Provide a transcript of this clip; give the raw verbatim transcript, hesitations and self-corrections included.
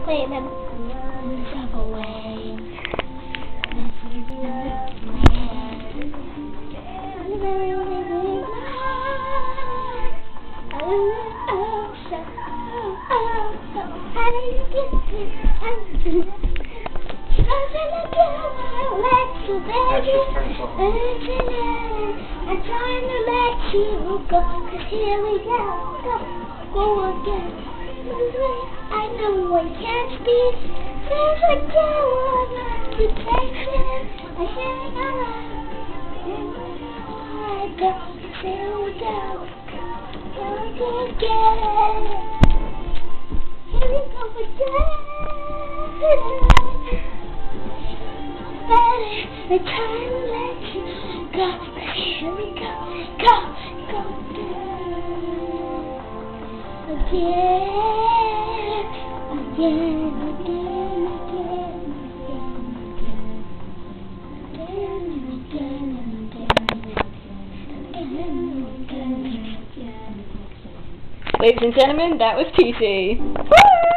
Wait, remember. Step away. I'm trying to let you go, 'cause here we go, go, go again. I know I can't speak, there's a girl on the patient. I hang around, I go, here we go, go again. Here we go again. Better, I'm trying to let you go, 'cause here we go, go, go again, again, again, again, again, again, again, again. Ladies and gentlemen, that was T C. Woo!